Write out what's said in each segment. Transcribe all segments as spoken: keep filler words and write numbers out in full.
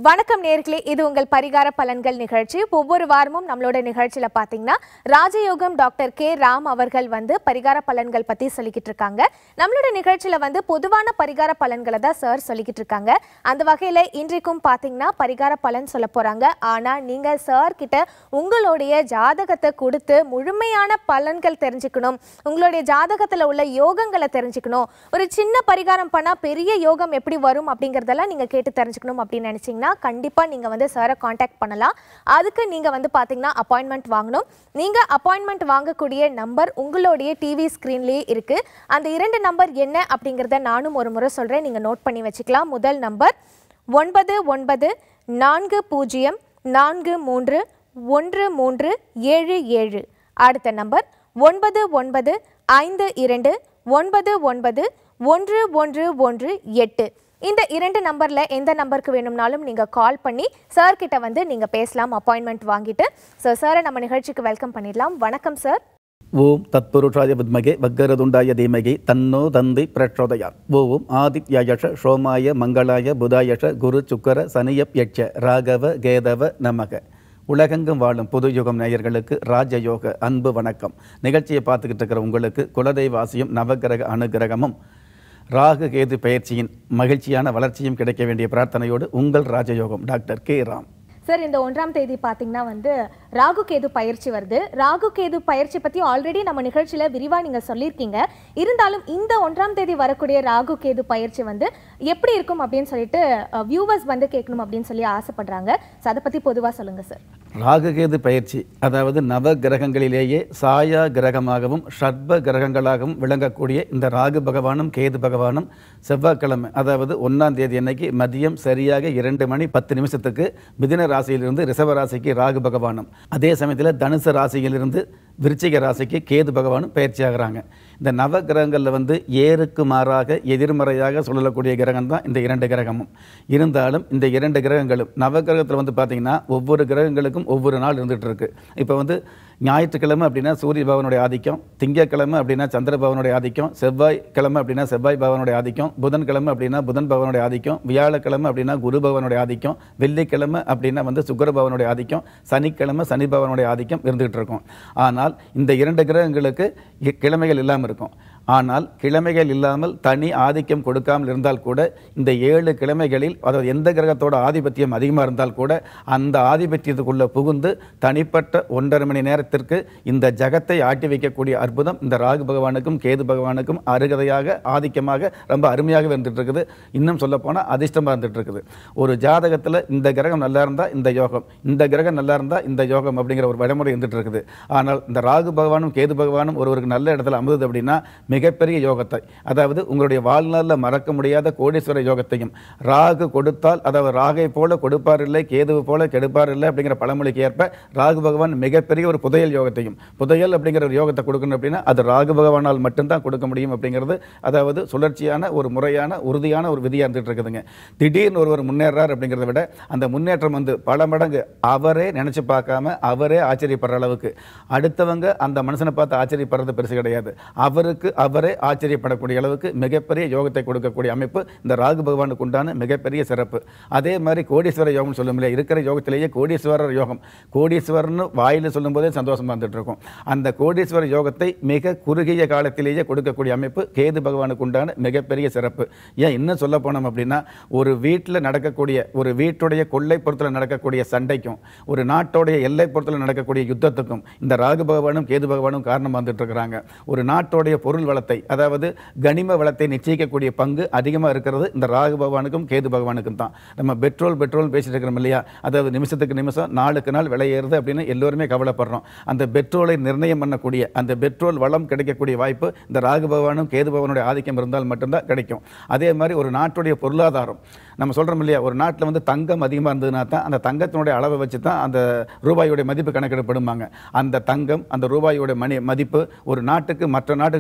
வணக்கம் நேயர்களே, இது உங்கள் பரிகார பலன்கள் நிகழ்ச்சி. ஒவ்வொரு வாரமும் நம்மளோட நிகழ்ச்சியில பாத்தீங்கன்னா ராஜயோகம் டாக்டர் கே ராம் அவர்கள் வந்து பரிகார பலன்கள் பத்தி சொல்லிக்கிட்டு இருக்காங்க. நம்மளோட நிகழ்ச்சியில வந்து பொதுவான பரிகார பலன்களை தான் சார் சொல்லிக்கிட்டு இருக்காங்க. அந்த வகையில இன்றைக்கும் பாத்தீங்கன்னா பரிகார பலன் சொல்ல போறாங்க. ஆனா நீங்க சார் கிட்ட உங்களுடைய ஜாதகத்தை கொடுத்து முழுமையான பலன்கள் தெரிஞ்சுக்கணும், உங்களுடைய ஜாதகத்துல உள்ள யோகங்களை தெரிஞ்சுக்கணும், ஒரு சின்ன பரிகாரம் பண்ணா பெரிய யோகம் எப்படி வரும் அப்படிங்கறதெல்லாம் நீங்க கேட்டு தெரிஞ்சுக்கணும் அப்படின்னு நினைச்சீங்க கண்டிப்பா நீங்க வந்து சாரை காண்டாக்ட் பண்ணலாம். அதுக்கு நீங்க வந்து பாத்தீங்கன்னா அப்பாயின்மெண்ட் வாங்கணும். நீங்க அப்பாயின்மெண்ட் வாங்கக்கூடிய நம்பர் உங்களுடைய டிவி ஸ்கிரீன்லயே இருக்கு. அந்த இரண்டு நம்பர் என்ன அப்படிங்கறத நானும் ஒரு முறை சொல்றேன், நீங்க நோட் பண்ணி வச்சுக்கலாம். முதல் நம்பர் ஒன்பது ஒன்பது நான்கு பூஜ்ஜியம் நான்கு மூன்று ஒன்று மூன்று ஏழு ஏழு. அடுத்த நம்பர் ஒன்பது ஒன்பது ஐந்து இரண்டு ஒன்பது ஒன்பது ஒன்று ஒன்று ஒன்று எட்டு. இந்த இரண்டு நம்பர்ல எந்த நம்பருக்கு வேணும்னாலும் நீங்க கால் பண்ணி சார் கிட்ட வந்து நீங்க பேசலாம், அப்பாயின்மெண்ட் வாங்கிட்டு. ஸோ சாரை நம்ம நிகழ்ச்சிக்கு வெல்கம் பண்ணிடலாம். வணக்கம் சார். ஓம் தத்புருஷாய வித்மகே வக்கரதுண்டாய தீமகி தன்னோ தந்தி பிரச்சோதயாத். ஓம் ஆதித்யாயஷ சோமாய மங்களாய புதாயஷ குரு சுக்கர சனியப் யட்ச ராகவ கேதவ நமக. உலகெங்கும் வாழும் புது யுகம் நேயர்களுக்கு ராஜயோக அன்பு வணக்கம். நிகழ்ச்சியை பார்த்துக்கிட்டு இருக்கிற உங்களுக்கு குலதெய்வாசியும் நவகிரக அனுகிரகமும் ராகு கேது பயிற்சியின் மகிழ்ச்சியான வளர்ச்சியும் கிடைக்க வேண்டிய பிரார்த்தனையோடு உங்கள் ராஜயோகம் டாக்டர் கே ராம். சார், இந்த ஒன்றாம் தேதி பார்த்தீங்கன்னா வந்து ராகு கேது பயிற்சி வருது. ராகு கேது பயிற்சி பற்றி ஆல்ரெடி நம்ம நிகழ்ச்சியில் விரிவாக நீங்கள் சொல்லியிருக்கீங்க. இருந்தாலும் இந்த ஒன்றாம் தேதி வரக்கூடிய ராகு கேது பயிற்சி வந்து எப்படி இருக்கும் அப்படின்னு சொல்லிட்டு வியூவர்ஸ் வந்து கேட்கணும் அப்படின்னு சொல்லி ஆசைப்படுறாங்க. ஸோ அதை பற்றி பொதுவாக சொல்லுங்கள் சார். ராகு கேது பயிற்சி அதாவது நவ கிரகங்களிலேயே சாயா கிரகமாகவும் ஷட்ப கிரகங்களாகவும் விளங்கக்கூடிய இந்த ராகு பகவானும் கேது பகவானும் செவ்வாய்க்கிழமை அதாவது ஒன்றாம் தேதி அன்னைக்கு மதியம் சரியாக இரண்டு மணி பத்து நிமிஷத்துக்கு மிதுன ராசியிலிருந்து ரிஷப ராசிக்கு ராகு பகவானும், அதே சமயத்தில் தனுசு ராசியிலிருந்து விருச்சிக ராசிக்கு கேது பகவானும் பயிற்சி ஆகிறாங்க. இந்த நவ கிரகங்களில் வந்து ஏருக்கு மாறாக எதிர்மறையாக சொல்லக்கூடிய கிரகம் தான் இந்த இரண்டு கிரகமும். இருந்தாலும் இந்த இரண்டு கிரகங்களும் நவ கிரகத்தில் வந்து பார்த்திங்கன்னா ஒவ்வொரு கிரகங்களுக்கும் ஒவ்வொரு நாள் இருந்துகிட்டு இருக்கு. இப்போ வந்து ஞாயிற்றுக்கிழமை அப்படின்னா சூரிய பகவானுடைய ஆதிக்கம், திங்கக்கிழமை அப்படின்னா சந்திர பகவானுடைய ஆதிக்கம், செவ்வாய்க்கிழமை அப்படின்னா செவ்வாய் பகவானுடைய ஆதிக்கம், புதன்கிழமை அப்படின்னா புதன் பகவானுடைய ஆதிக்கம், வியாழக்கிழமை அப்படின்னா குரு பகவானுடைய ஆதிக்கம், வெள்ளிக்கிழமை அப்படின்னா வந்து சுக்கிர பகவானுடைய ஆதிக்கம், சனிக்கிழமை சனி பகவானுடைய ஆதிக்கம் இருந்துகிட்டு இருக்கும். ஆனால் இந்த இரண்டு கிரகங்களுக்கு கிழமைகள் இல்லாமல் இருக்கும். ஆனால் கிழமைகள் இல்லாமல் தனி ஆதிக்கம் கொடுக்காமல் இருந்தால் கூட இந்த ஏழு கிழமைகளில் அதாவது எந்த கிரகத்தோட ஆதிபத்தியம் அதிகமாக இருந்தால் கூட அந்த ஆதிபத்தியத்துக்குள்ளே புகுந்து தனிப்பட்ட ஒன்றரை மணி நேரத்திற்கு இந்த ஜகத்தை ஆட்டி வைக்கக்கூடிய அற்புதம் இந்த ராகு பகவானுக்கும் கேது பகவானுக்கும் அருகதையாக ஆதிக்கமாக ரொம்ப அருமையாக வந்துட்டு இருக்குது. இன்னும் சொல்லப்போனால் அதிர்ஷ்டமாக இருந்துட்டு இருக்குது. ஒரு ஜாதகத்தில் இந்த கிரகம் நல்லா இருந்தால் இந்த யோகம், இந்த கிரகம் நல்லா இருந்தால் இந்த யோகம் அப்படிங்கிற ஒரு வழிமுறை இருந்துட்டு இருக்குது. ஆனால் இந்த ராகு பகவானும் கேது பகவானும் ஒருவருக்கு நல்ல இடத்துல அமர்ந்தது அப்படின்னா மிகப்பெரிய யோகத்தை, அதாவது உங்களுடைய வாழ்நாளில் மறக்க முடியாத கோடீஸ்வர யோகத்தையும் ராகு கொடுத்தால், அதாவது ராகை போல கொடுப்பார் இல்லை, கேதுவு போல கெடுப்பார் இல்லை அப்படிங்கிற பழமொழிக்கு ஏற்ப ராகு பகவான் மிகப்பெரிய ஒரு புதையல் யோகத்தையும், புதையல் அப்படிங்கிற ஒரு யோகத்தை கொடுக்கணும் அப்படின்னா அது ராகு பகவானால் மட்டும்தான் கொடுக்க முடியும் அப்படிங்கிறது அதாவது சுழற்சியான ஒரு முறையான உறுதியான ஒரு விதியாக இருந்துட்டு இருக்குதுங்க. திடீர்னு ஒருவர் முன்னேறார் அப்படிங்கிறத விட அந்த முன்னேற்றம் வந்து பல மடங்கு அவரே நினைச்சு பார்க்காம அவரே ஆச்சரியப்படுற அளவுக்கு, அடுத்தவங்க அந்த மனுஷனை பார்த்து ஆச்சரியப்படுறது பெருசு கிடையாது, அவருக்கு அவரே ஆச்சரியப்படக்கூடிய அளவுக்கு மிகப்பெரிய யோகத்தை கொடுக்கக்கூடிய அமைப்பு இந்த ராகு பகவானுக்கு உண்டான மிகப்பெரிய சிறப்பு. அதே மாதிரி கோடீஸ்வர யோகம் சொல்லும் இல்லையா, இருக்கிற யோகத்திலேயே கோடீஸ்வரர் யோகம், கோடீஸ்வரர்னு வாயில் சொல்லும் போதே சந்தோஷமா வந்துட்டு இருக்கும். அந்த கோடீஸ்வர யோகத்தை மிக குறுகிய காலத்திலேயே கொடுக்கக்கூடிய அமைப்பு கேது பகவானுக்கு உண்டான மிகப்பெரிய சிறப்பு. ஏன் இன்னும் சொல்ல போனோம் அப்படின்னா ஒரு வீட்டில் நடக்கக்கூடிய ஒரு வீட்டுடைய கொள்ளைப்புறத்தில் நடக்கக்கூடிய சண்டைக்கும் ஒரு நாட்டோடைய எல்லைப்புறத்தில் நடக்கக்கூடிய யுத்தத்துக்கும் இந்த ராகு பகவானும் கேது பகவானும் காரணமாக வந்துட்டு இருக்கிறாங்க. ஒரு நாட்டோடைய பொருள் வளத்தை அதாவது கனிம வளத்தை நிச்சயிக்கக்கூடிய பங்கு அதிகமாக இருக்கிறது இந்த ராகு பகவானுக்கும் கேது பகவானுக்கும் தான். நம்ம பெட்ரோல் பெட்ரோல் பேசிட்டு இருக்கிறோம் இல்லையா, அதாவது நிமிஷத்துக்கு நிமிஷம் நாளுக்கு நாள் விலை ஏறுது அப்படின்னு எல்லோருமே கவலைப்படுறோம். அந்த பெட்ரோலை நிர்ணயம் பண்ணக்கூடிய அந்த பெட்ரோல் வளம் கிடைக்கக்கூடிய வாய்ப்பு இந்த ராகு பகவானும் கேது பகவானுடைய ஆதிக்கம் இருந்தால் மட்டும்தான் கிடைக்கும். அதே மாதிரி ஒரு நாட்டுடைய பொருளாதாரம் நம்ம சொல்கிறோம் இல்லையா, ஒரு நாட்டில் வந்து தங்கம் அதிகமாக இருந்ததுனா தான் அந்த தங்கத்தினுடைய அளவை வச்சு தான் அந்த ரூபாயோடைய மதிப்பு கணக்கிடப்படுமாங்க. அந்த தங்கம் அந்த ரூபாயோட மணி மதிப்பு ஒரு நாட்டுக்கு மற்ற நாடுகளுக்கு முன்னாடி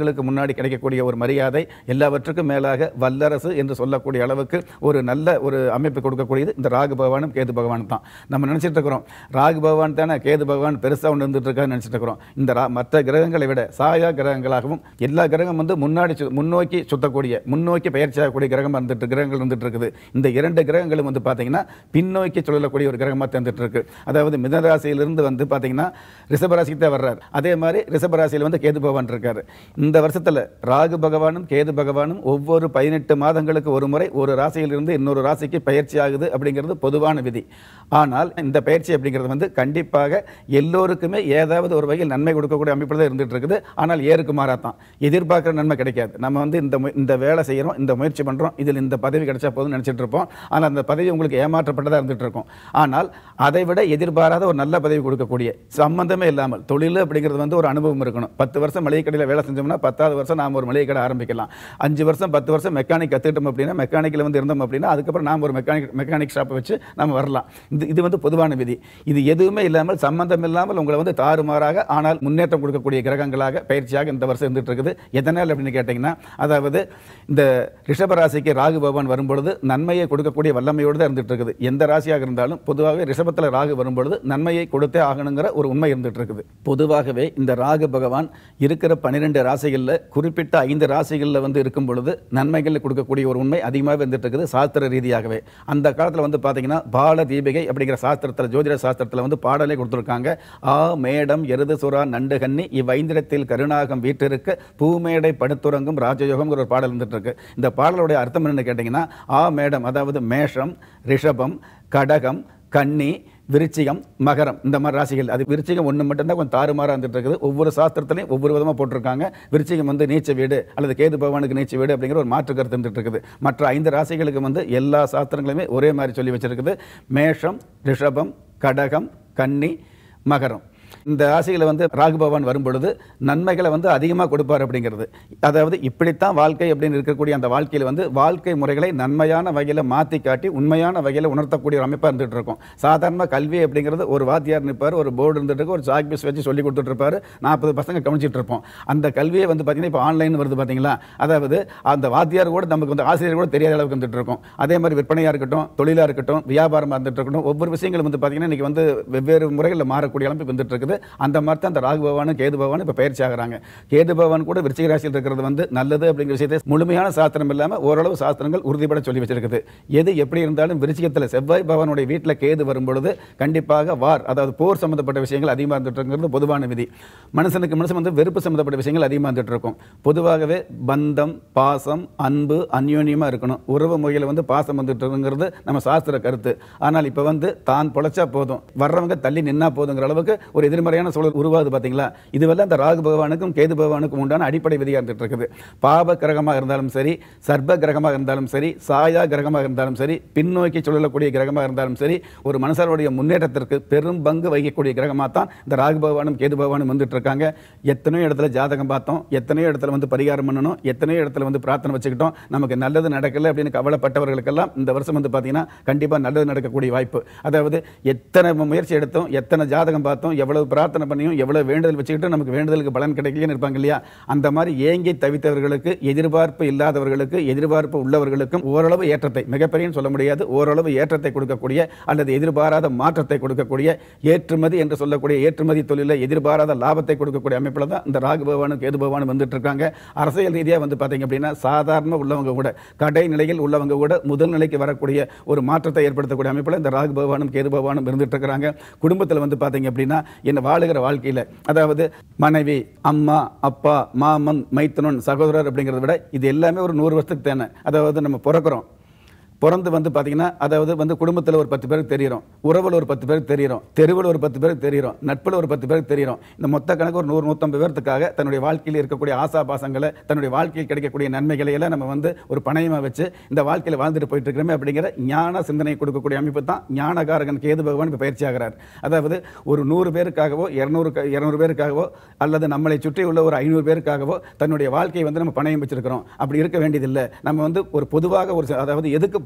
முன்னாடி கிடைக்கக்கூடிய ஒரு மரியாதை, எல்லாவற்றுக்கும் மேலாக வல்லரசு என்று சொல்லக்கூடிய அளவுக்கு ஒரு நல்ல ஒரு அமைப்பு கொடுக்கக்கூடியது இந்த ராகு பகவானும் கேது பகவானும் தான். நம்ம நினச்சிட்டு இருக்கிறோம் ராகு பகவான் தானே, கேது பகவான் பெருசாக ஒன்று இருந்துட்டு இருக்கான்னு நினச்சிட்டு இருக்கிறோம். இந்த ரா மற்ற கிரகங்களை விட சாயா கிரகங்களாகவும் எல்லா கிரகம் வந்து முன்னாடி முன்னோக்கி சுத்தக்கூடிய முன்னோக்கி பயிற்சியாகக்கூடிய கிரகம் வந்துட்டு கிரகங்கள் இருந்துட்டு இருக்குது. இந்த இரண்டு கிரகங்களும் வந்து பார்த்தீங்கன்னா பின்னோக்கி சொல்லக்கூடிய ஒரு கிரகமாக தந்துட்டு இருக்கு. அதாவது மிதனராசியிலிருந்து வந்து பார்த்தீங்கன்னா ரிஷபராசிக்கு தான் வர்றார். அதே மாதிரி ரிஷபராசியில் வந்து கேது பகவான் இருக்காரு. இந்த வருஷத்தில் ராகு பகவானும் கேது பகவானும் ஒவ்வொரு பதினெட்டு மாதங்களுக்கு ஒரு முறை ஒரு ராசியிலிருந்து இன்னொரு ராசிக்கு பயிற்சி ஆகுது அப்படிங்கிறது பொதுவான விதி. ஆனால் இந்த பயிற்சி அப்படிங்கிறது வந்து கண்டிப்பாக எல்லோருக்குமே ஏதாவது ஒரு வகையில் நன்மை கொடுக்கக்கூடிய அமைப்பு தான் இருந்துட்டு இருக்குது. ஆனால் ஏருக்கு மாறாதான் எதிர்பார்க்குற நன்மை கிடைக்காது. நம்ம வந்து இந்த இந்த வேலை செய்கிறோம், இந்த முயற்சி பண்ணுறோம், இதில் இந்த பதவி கிடைச்சா போதும்னு நினச்சிட்டு இருப்போம். ஆனால் அந்த பதவி உங்களுக்கு ஏமாற்றப்பட்டதாக இருந்துட்டு இருக்கும். ஆனால் அதை விட எதிர்பாராத ஒரு நல்ல பதவி கொடுக்கக்கூடிய சம்பந்தமே இல்லாமல் தொழில் அப்படிங்கிறது வந்து ஒரு அனுபவம் இருக்கணும். பத்து வருஷம் மளிகை கடையில் வேலை செஞ்சோம்னா பத்தாவது வருஷம் நாம் ஒரு மளிகை கடை ஆரம்பிக்கலாம். அஞ்சு வருஷம் பத்து வருஷம் மெக்கானிக் கற்றுக்கிட்டோம் அப்படின்னா மெக்கானிக்கில் வந்து இருந்தோம் அப்படின்னா அதுக்கப்புறம் நாம் ஒரு மெக்கானிக் மெக்கானிக் ஷாப்பை வச்சு நம்ம வரலாம். இது இது வந்து பொதுவான விதி. இது எதுவுமே இல்லாமல் சம்பந்தம் இல்லாமல் உங்களை வந்து தாறுமாறாக ஆனால் முன்னேற்றம் கொடுக்கக்கூடிய கிரகங்களாக பயிற்சியாக இந்த வருஷம் இருந்துட்டு இருக்குது. எதனால் அப்படின்னு கேட்டிங்கன்னா, அதாவது இந்த ரிஷபராசிக்கு ராகு பகவான் வரும்பொழுது நன்மையை கொடுக்கக்கூடிய வல்லமையோடு தான் இருந்துட்டு இருக்குது. எந்த ராசியாக இருந்தாலும் பொதுவாகவே ரிஷபத்தில் ராகு வரும்பொழுது நன்மையை கொடுத்தே ஆகணுங்கிற ஒரு உண்மை இருந்துட்டு இருக்குது. பொதுவாகவே இந்த ராகு பகவான் இருக்கிற பன்னிரெண்டு ராசிகளில் குறிப்பிட்ட ஐந்து ராசிகளில் வந்து இருக்கும் பொழுது நன்மைகள் கொடுக்கக்கூடிய ஒரு உண்மை அதிகமாக இருந்துட்டு இருக்குது சாஸ்திர ரீதியாகவே. அந்த காலத்தில் வந்து பார்த்தீங்கன்னா பால தீபிகை அப்படிங்கிற சாஸ்திரத்தில் ஜோதிட சாஸ்திரத்தில் வந்து பாடலே கொடுத்துருக்காங்க. ஆ மேடம் எருது சுறா நண்டு கன்னி இவ்வைந்திரத்தில் கருணாகம் வீட்டிருக்க பூமேடை படுத்துறங்கும் ராஜயோகம் ஒரு பாடல் இருந்துட்டு இருக்கு. இந்த பாடலுடைய அர்த்தம் என்னன்னு கேட்டிங்கன்னா, ஆ மேடம் அதாவது மேஷம், ரிஷபம், கடகம், கன்னி, விருச்சிகம், மகரம் இந்த மாதிரி ராசிகள். அது விருச்சிகம் ஒன்று மட்டும்தான் கொஞ்சம் தாறுமாறாக இருந்துட்டு இருக்குது. ஒவ்வொரு சாஸ்திரத்திலையும் ஒவ்வொரு விதமாக போட்டிருக்காங்க. விருச்சிகம் வந்து நீச்ச வீடு அல்லது கேது பகவானுக்கு நீச்ச வீடு அப்படிங்கிற ஒரு மாற்று கருத்து இருந்துட்டு இருக்குது. மற்ற ஐந்து ராசிகளுக்கு வந்து எல்லா சாஸ்திரங்களுமே ஒரே மாதிரி சொல்லி வச்சிருக்குது. மேஷம், ரிஷபம், கடகம், கன்னி, மகரம். இந்த ராசிகளை வந்து ராகு பகவான் வரும்பொழுது நன்மைகளை வந்து அதிகமாக கொடுப்பார் அப்படிங்கிறது. அதாவது இப்படித்தான் வாழ்க்கை அப்படின்னு இருக்கக்கூடிய அந்த வாழ்க்கையில் வந்து வாழ்க்கை முறைகளை நன்மையான வகையில் மாற்றி காட்டி உண்மையான வகையில் உணர்த்தக்கூடிய ஒரு அமைப்பாக இருந்துகிட்டு இருக்கும். சாதாரண கல்வி அப்படிங்கிறது ஒரு வாத்தியார் நிற்பார், ஒரு போர்டு இருந்துட்டு ஒரு சாக் பீஸ் வச்சு சொல்லி கொடுத்துட்டு இருப்பார், நாற்பது பசங்க கவனிச்சிட்டு இருப்போம். அந்த கல்வியை வந்து பார்த்தீங்கன்னா இப்போ ஆன்லைன் வருது பார்த்தீங்களா, அதாவது அந்த வாத்தியார் கூட நமக்கு வந்து ஆசிரியர் கூட தெரியாத அளவுக்கு வந்துட்டு இருக்கும். அதே மாதிரி விற்பனையாக இருக்கட்டும், தொழிலாக இருக்கட்டும், வியாபாரமாக இருந்துட்டு இருக்கட்டும், ஒவ்வொரு விஷயங்களும் வந்து பார்த்தீங்கன்னா இன்றைக்கி வந்து வெவ்வேறு முறைகளில் மாறக்கூடிய அமைப்பு வந்துட்டு இருக்குது. அந்த மாதிரி தான் அந்த ராகு பகவானும் கேது பகவானும் இப்போ பயிற்சி ஆகிறாங்க. கேது பகவான் கூட விருச்சிக ராசியில் இருக்கிறது வந்து நல்லது அப்படிங்கிற விஷயத்தை முழுமையான சாஸ்திரம் இல்லாமல் ஓரளவு சாஸ்திரங்கள் உறுதிப்பட சொல்லி வச்சிருக்குது. எது எப்படி இருந்தாலும் விருச்சிகத்தில் செவ்வாய் பகவானுடைய வீட்டில் கேது வரும்பொழுது கண்டிப்பாக வார் அதாவது போர் சம்பந்தப்பட்ட விஷயங்கள் அதிகமாக இருந்துட்டு இருக்கிறது பொதுவான விதி. மனுஷனுக்கு மனுஷன் வந்து வெறுப்பு சம்பந்தப்பட்ட விஷயங்கள் அதிகமாக இருந்துட்டு இருக்கும். பொதுவாகவே பந்தம், பாசம், அன்பு, அந்யோன்யமாக இருக்கணும். உறவு முறையில் வந்து பாசம் வந்துட்டு இருக்குங்கிறது நம்ம சாஸ்திர கருத்து. ஆனால் இப்போ வந்து தான் பொழைச்சா போதும், வர்றவங்க தள்ளி நின்னா போதுங்கிற அளவுக்கு ஒரு எதிர்மறையான சூழல் உருவாது பார்த்தீங்களா. இதுவெல்லாம் இந்த ராகு பகவானுக்கும் கேது பகவானுக்கும் உண்டான அடிப்படை விதியாக இருந்துட்டு இருக்குது. பாப கிரகமாக இருந்தாலும் சரி, சர்ப கிரகமாக இருந்தாலும் சரி, சாயா கிரகமாக இருந்தாலும் சரி, பின்னோக்கி சொல்லக்கூடிய கிரகமாக இருந்தாலும் சரி, ஒரு மனுஷனுடைய முன்னேற்றத்திற்கு பெரும் பங்கு வகிக்கக்கூடிய கிரகமாக தான் இந்த ராகு பகவானும் கேது பகவானும் வந்துட்டு இருக்காங்க. எத்தனையோ இடத்துல ஜாதகம் பார்த்தோம், எத்தனையோ இடத்துல வந்து பரிகாரம் பண்ணணும், எத்தனையோ இடத்துல வந்து பிரார்த்தனை வச்சுக்கிட்டோம், நமக்கு நல்லது நடக்கல அப்படின்னு கவலைப்பட்டவர்களுக்கெல்லாம் இந்த வருஷம் வந்து பார்த்தீங்கன்னா கண்டிப்பாக நல்லது நடக்கக்கூடிய வாய்ப்பு. அதாவது எத்தனை முயற்சி எடுத்தோம், எத்தனை ஜாதகம் பார்த்தோம், எவ்வளவு பிரார்த்தனை பண்ணியும் எவ்வளவு வேண்டுதல் வச்சுக்கிட்டு நமக்கு வேண்டுதலுக்கு பலன் கிடைக்கலன்னு இருப்பாங்க இல்லையா. அந்த மாதிரி ஏங்கி தவித்தவர்களுக்கு, எதிர்பார்ப்பு இல்லாதவர்களுக்கு, எதிர்பார்ப்பு உள்ளவர்களுக்கும் ஓரளவு ஏற்றத்தை, மிகப்பெரியன்னு சொல்ல முடியாது, ஓரளவு ஏற்றத்தை கொடுக்கக்கூடிய அல்லது எதிர்பாராத மாற்றத்தை கொடுக்கக்கூடிய ஏற்றுமதி என்று சொல்லக்கூடிய ஏற்றுமதி தொழிலை எதிர்பாராத லாபத்தை கொடுக்கக்கூடிய அமைப்பில் தான் இந்த ராகு பகவானும் கேது பகவானும் வந்துட்டு இருக்காங்க. அரசியல் ரீதியாக வந்து பார்த்தீங்க அப்படின்னா சாதாரண உள்ளவங்க கூட, கடை நிலையில் உள்ளவங்க கூட முதல் நிலைக்கு வரக்கூடிய ஒரு மாற்றத்தை ஏற்படுத்தக்கூடிய அமைப்பில் இந்த ராகு பகவானும் கேது பகவானும் இருந்துட்டு இருக்கிறாங்க. குடும்பத்தில் வந்து பார்த்தீங்க அப்படின்னா என்ன வாழுகிற வாழ்க்கையில் அதாவது மனைவி, அம்மா, அப்பா, மாமன், மைத்தனன், சகோதரர் அப்படிங்கிறத விட இது எல்லாமே ஒரு நூறு வருஷத்துக்கு தானே. அதாவது நம்ம பிறக்கிறோம், பிறந்து வந்து பார்த்தீங்கன்னா அதாவது வந்து குடும்பத்தில் ஒரு பத்து பேருக்கு தெரியும், உறவில் ஒரு பத்து பேருக்கு தெரியும், தெருவில் ஒரு பத்து பேருக்கு தெரியும், நட்பில் ஒரு பத்து பேருக்கு தெரியும். இந்த மொத்த கணக்கு ஒரு நூறு நூற்றம்பது பேர்த்துக்காக தன்னுடைய வாழ்க்கையில் இருக்கக்கூடிய ஆசா பாசங்களை, தன்னுடைய வாழ்க்கையில் கிடைக்கக்கூடிய நன்மைகளை எல்லாம் நம்ம வந்து ஒரு பணயமாக வச்சு இந்த வாழ்க்கையில் வாழ்ந்துட்டு போயிட்டு இருக்கிறோமே அப்படிங்கிற ஞான சிந்தனை கொடுக்கக்கூடிய அமைப்பு தான் ஞானகாரகன் கேது பகவான் இப்போ பயிற்சி ஆகிறார். அதாவது ஒரு நூறு பேருக்காகவோ இருநூறு இருநூறு பேருக்காகவோ அல்லது நம்மளை சுற்றி உள்ள ஒரு ஐநூறு பேருக்காகவோ தன்னுடைய வாழ்க்கையை வந்து நம்ம பணயம் வச்சிருக்கிறோம். அப்படி இருக்க வேண்டியதில்லை. நம்ம வந்து ஒரு பொதுவாக ஒரு அதாவது எதுக்கு